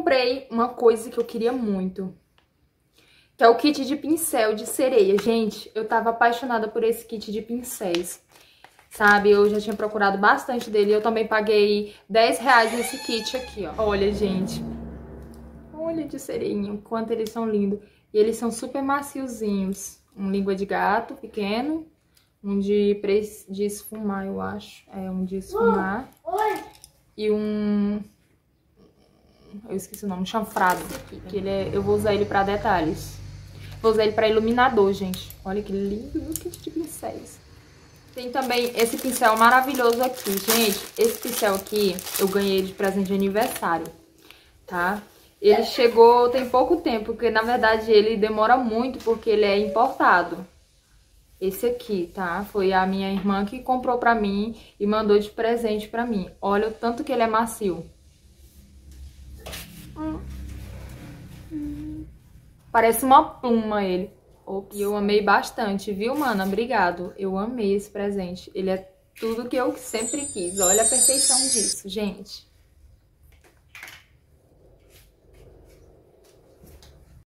comprei uma coisa que eu queria muito, que é o kit de pincel de sereia. Gente, eu tava apaixonada por esse kit de pincéis, sabe? Eu já tinha procurado bastante dele. Eu também paguei R$10 nesse kit aqui, ó. Olha, gente. Olha de sereinho, quanto eles são lindos. E eles são super maciozinhos. Um língua de gato pequeno. Um de esfumar, eu acho. É, um de esfumar. E um... eu esqueci o nome, chanfrado. Que ele é... eu vou usar ele pra detalhes. Vou usar ele pra iluminador, gente. Olha que lindo o kit de pincéis. Tem também esse pincel maravilhoso aqui, gente. Esse pincel aqui, eu ganhei de presente de aniversário, tá? Ele chegou tem pouco tempo, porque na verdade ele demora muito, porque ele é importado. Esse aqui, tá? Foi a minha irmã que comprou pra mim e mandou de presente pra mim. Olha o tanto que ele é macio. Parece uma pluma ele. Ops. E eu amei bastante, viu, mana? Obrigado. Eu amei esse presente. Ele é tudo que eu sempre quis. Olha a perfeição disso, gente.